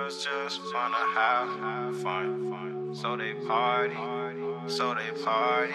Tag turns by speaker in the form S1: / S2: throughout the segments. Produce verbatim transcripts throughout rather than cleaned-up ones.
S1: Girls just wanna have, have fun, fun. So they party, so they party.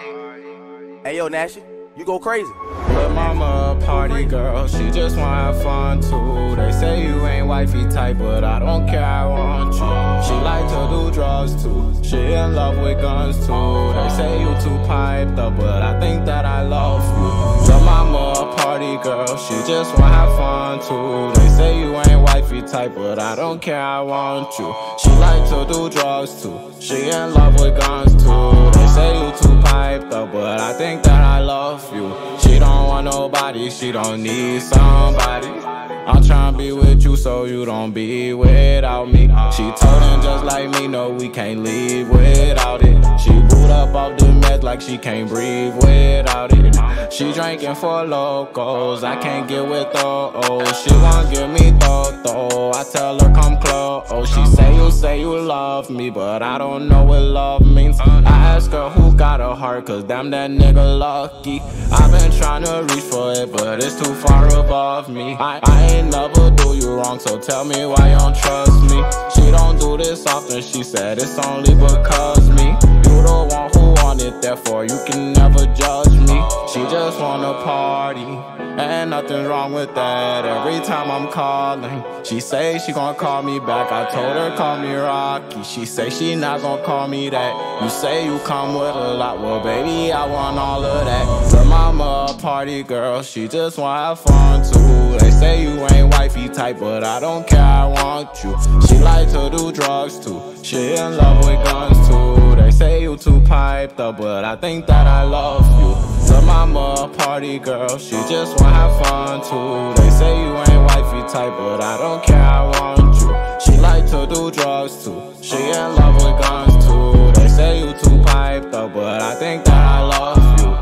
S2: Hey yo, Nashy, you go crazy.
S3: But mama a party girl, she just wanna have fun too. They say you ain't wifey type, but I don't care, I want you. She like to do drugs too, she in love with guns too. They say you too piped up, but I think that I love you. But mama a party girl, she just wanna have fun too. They say you ain't wifey type, but I don't care, I want you. She like to do drugs too, she in love with guns too. They say you too piped up, but I think that I love you. She don't want nobody, she don't need somebody. I'm tryna be with you so you don't be without me. She told him just like me, no, we can't leave without it. She boot up off the meds like she can't breathe without it. She drinking for locals, I can't get with those. She won't give me thought though, I tell her come close. She say you say you love me, but I don't know what love means. I ask her who got a heart, cause damn that nigga lucky. I've been trying to reach for it, but it's too far above me. I, I ain't never do you wrong, so tell me why you don't trust me. She don't do this often, she said it's only because me. You the one who want it, therefore you can never judge me. She just wanna party, and nothing wrong with that. Every time I'm calling, she say she gon' call me back. I told her call me Rocky, she say she not gon' call me that. You say you come with a lot, well baby I want all of that. Her mama a party girl, she just wanna have fun too. They say you ain't wifey type, but I don't care, I want you. She like to do drugs too, she in love with guns too. They say you too piped up, but I think that I love you. Her mama a party girl, she just wanna have fun too. They say you ain't wifey type, but I don't care, I want you. She like to do drugs too, she in love with guns too. They say you too piped up, but I think that I love you.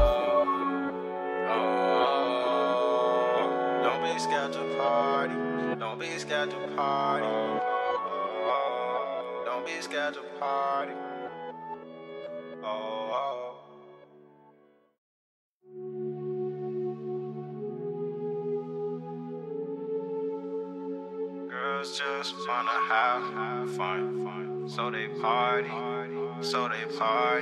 S1: Don't be scared to party, don't be scared to party. Don't be scared to party. Oh, oh. Girls just wanna have, have fun, fun. So they party, so they party.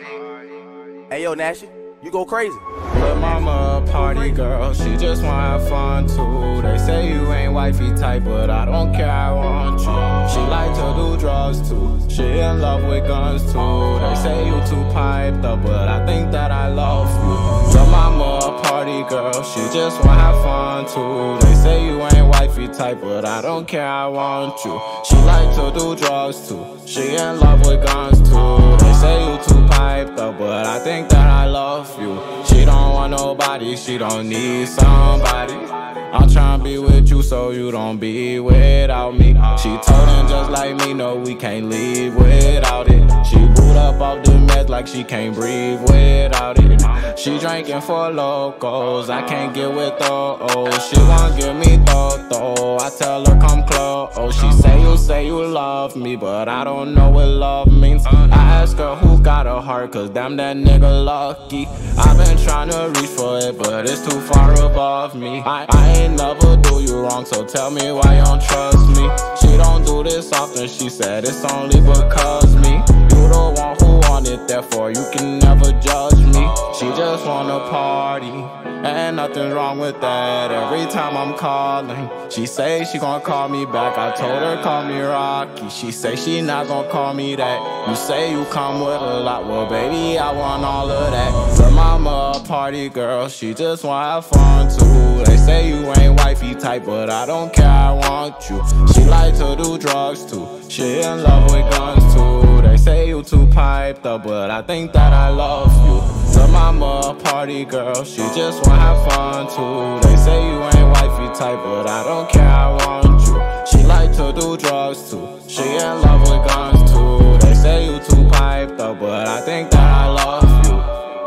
S2: Hey yo, Nashy, you go crazy.
S3: But mama a party girl, she just wanna have fun too. They say you ain't wifey type, but I don't care, I want you. She like to do drugs too, she in love with guns too. They say you too piped up, but I think that I love you. But mama a party girl, she just wanna have fun too. They say you ain't wifey type, but I don't care, I want you. She like to do drugs too, she in love with guns too. They say you too piped up, but I think that I love you. She don't want nobody, she don't need somebody. I'm tryna be with you so you don't be without me. She told him just like me, no, we can't leave without it. She boot up off the meds like she can't breathe without it. She drinking for locals, I can't get with those. She won't give me thought though, I tell her come close. She say you say you love me, but I don't know what love means. I ask her who got a heart, cause damn that nigga lucky. I've been trying to reach for it, but it's too far above me. I, I ain't never do you wrong, so tell me why you don't trust me. She don't do this often, she said it's only because me. You the one who want it, therefore you can never judge me. She just wanna party, and nothing wrong with that. Every time I'm calling, she say she gon' call me back. I told her call me Rocky, she say she not gon' call me that. You say you come with a lot, well baby I want all of that. Her mama a party girl, she just wanna have fun too. They say you ain't wifey type, but I don't care, I want you. She like to do drugs too, she in love with guns too. They say you too piped up, but I think that I love you. Her mama a party girl, she just wanna have fun too. They say you ain't wifey type, but I don't care, I want you. She like to do drugs too, she in love with guns too. They say you too piped up, but I think that I love you.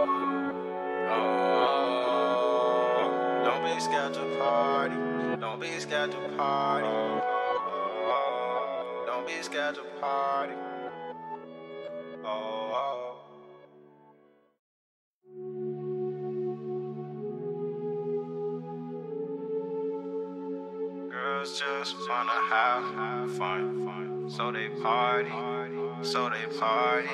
S1: Don't be scared to party, don't be scared to party. Don't be scared to party. Oh, oh. Girls just wanna have, have fun, fun. so they party, so they party.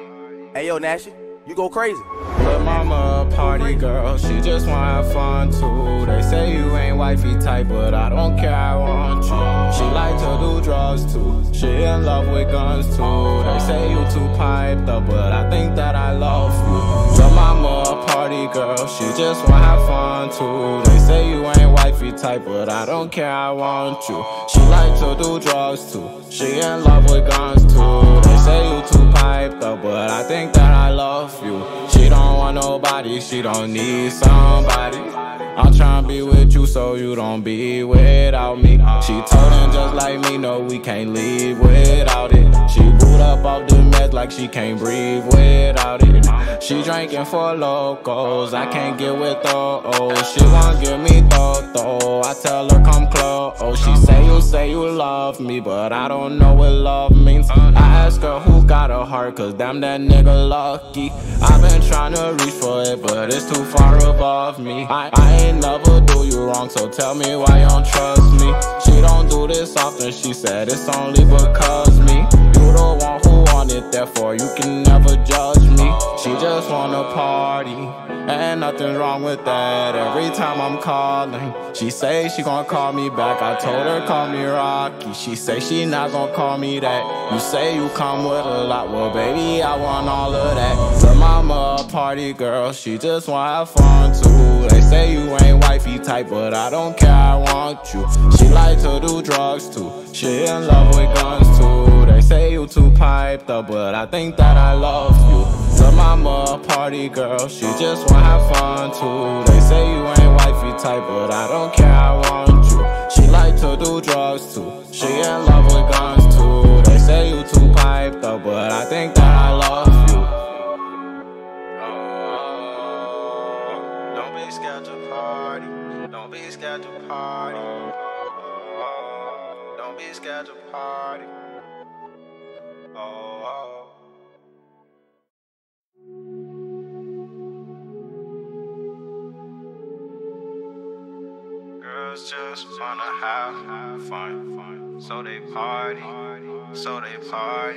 S2: Hey yo, Nashy, you go crazy.
S3: But mama a party girl, she just wanna have fun too. They say you ain't wifey type, but I don't care, I want you. She like to do drugs too, she in love with guns too. They say you too piped up, but I think that I love you. But mama a party girl, she just wanna have fun too. They say you ain't wifey type, but I don't care, I want you. She like to do drugs too, she in love with guns too. They say you too piped up, but I think that I love you. She don't want nobody, she don't need somebody. I'm tryna be with you so you don't be without me. She told him just like me, no, we can't leave without it. She boot up off the meds like she can't breathe without it. She drinking for locals, I can't get with those. She won't give me though, I tell her come close. She say you say you love me, but I don't know what love means. I ask her who got a heart, cause damn that nigga lucky. I've been trying to reach for it, but it's too far above me. I, I ain't never do you wrong, so tell me why you don't trust me. She don't do this often, she said it's only because me. You the one who want it, therefore you can never judge me. She just wanna party, and nothing wrong with that. Every time I'm calling, she say she gon' call me back. I told her call me Rocky, she say she not gon' call me that. You say you come with a lot, well baby I want all of that. The mama a party girl, she just wanna have fun too. They say you ain't wifey type, but I don't care, I want you. She like to do drugs too, she in love with guns too. They say you too piped up, but I think that I love you. The mama a party girl, she just wanna have fun too. They say you ain't wifey type, but I don't care, I want you. She like to do drugs too, she in love with guns too. They say you too piped up, but I think that I love you.
S1: Don't be scared to party, don't be scared to party. Don't be scared to party. Oh, oh. Girls just wanna have fun, fun. So they party, so they party.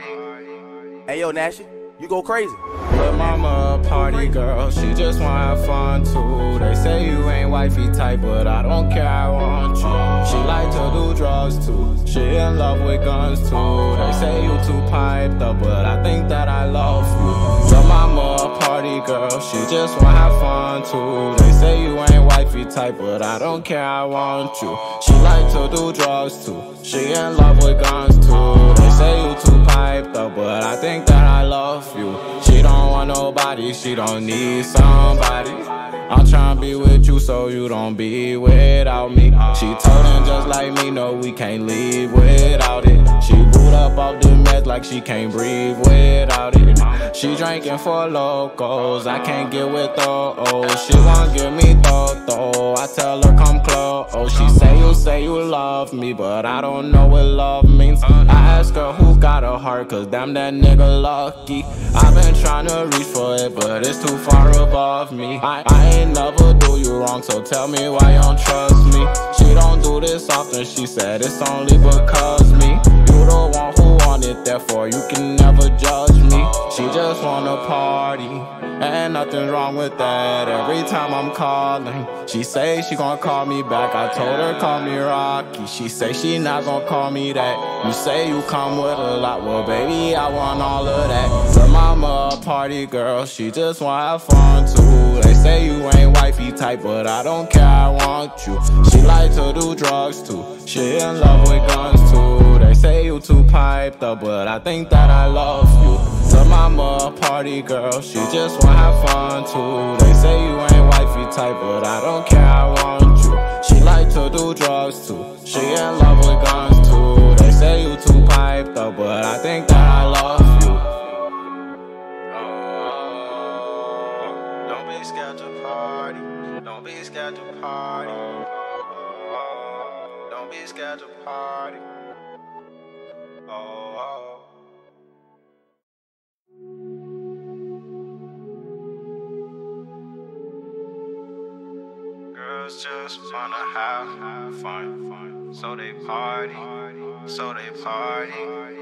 S2: Hey yo, Nashy, you go crazy.
S3: But mama a party girl, she just wanna have fun too. They say you ain't wifey type, but I don't care, I want you. She like to do drugs too, she in love with guns too. They say you too piped up, but I think that I love you. But mama a party girl, she just wanna have fun too. They say you ain't wifey type, but I don't care, I want you. She like to do drugs too, she in love with guns too. They say you too piped up, but I think that I love you. She don't want nobody, she don't need somebody. I'm tryna be with you so you don't be without me. She told him just like me, no, we can't leave without it. She boot up off the meds like she can't breathe without it. She drinking for locals, I can't get with those. She won't give me though, I tell her come close. She say you say you love me, but I don't know what love means. I ask her who got a heart, cause damn that nigga lucky. I've been trying to reach for it, but it's too far above me. I, I ain't never do you wrong, so tell me why you don't trust me. She don't do this often, she said it's only because me. You the one who want it, therefore you can never judge me. She just wanna party, and nothing wrong with that. Every time I'm calling, she say she gon' call me back. I told her call me Rocky, she say she not gon' call me that. You say you come with a lot, well baby I want all of that. The mama a party girl, she just wanna have fun too. They say you ain't wifey type, but I don't care, I want you. She like to do drugs too, she in love with guns too. They say you too piped up, but I think that I love you. The mama a party girl, she just wanna have fun too. They say you ain't wifey type, but I don't care, I want you. She like to do drugs too, she in love with guns too. They say you too piped up, but I think that I love you.
S1: Don't be scared to party, don't be scared to party. Don't be scared to party. Oh, oh. Girls just wanna have fun, fun. So they party, so they party.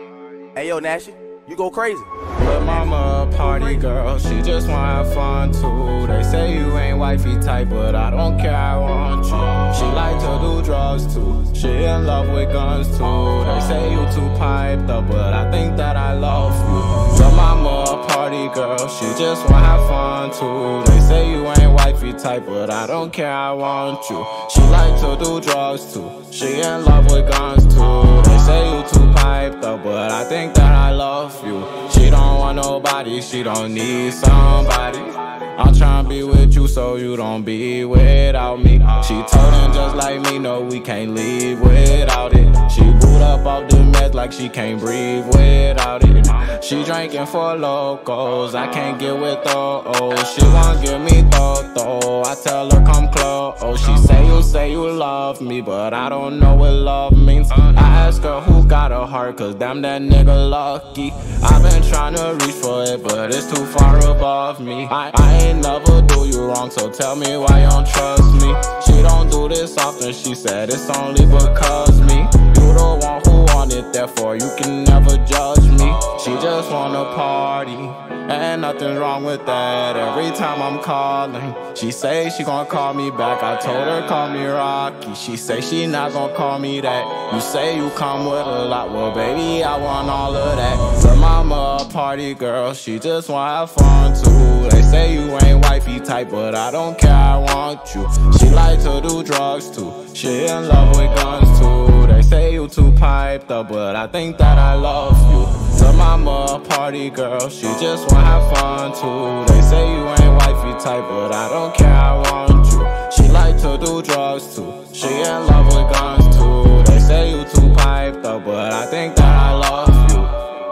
S2: Hey yo, Nashy, you go crazy.
S3: But mama a party girl, she just wanna have fun too. They say you ain't wifey type, but I don't care, I want you. She like to do drugs too, she in love with guns too. They say you too piped up, but I think that I love you. But mama a party girl, she just wanna have fun too. They say you ain't wifey type, but I don't care, I want you. She like to do drugs too, she in love with guns too. They say you too piped up, but I think that I love you. She don't want nobody, she don't need somebody. I'm tryna be with you so you don't be without me. She told him just like me, no, we can't leave without it. She boot up off the meds like she can't breathe without it. She drinking for locals, I can't get with those. She won't give me though, I tell her come close. She say you say you love me, but I don't know what love means. I ask her who got a heart, cause damn that nigga lucky. I've been trying to reach for it, but it's too far above me. I, I ain't never do you wrong, so tell me why you don't trust me. She don't do this often, she said it's only because me. You the one who want it, therefore you can never judge me. She just wanna party, and nothing wrong with that. Every time I'm calling, she say she gon' call me back. I told her call me Rocky, she say she not gon' call me that. You say you come with a lot, well baby I want all of that. Her mama a party girl, she just wanna have fun too. They say you ain't wifey type, but I don't care, I want you. She like to do drugs too, she in love with guns too. They say you too piped up, but I think that I love you. Her mama a party girl, she just wanna have fun too. They say you ain't wifey type, but I don't care, I want you. She like to do drugs too, she in love with guns too. They say you too piped up, but I think that I love you.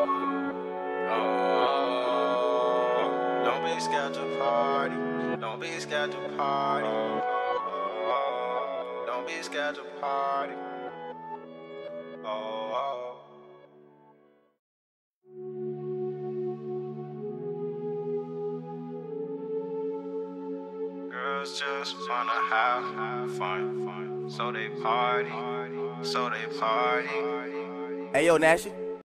S1: Oh, don't be scared to party. Don't be scared to party. Oh, don't be scared to party. Oh, oh. Girls just wanna have fun, fun. So they party, so they party.
S2: Hey yo, Nashy,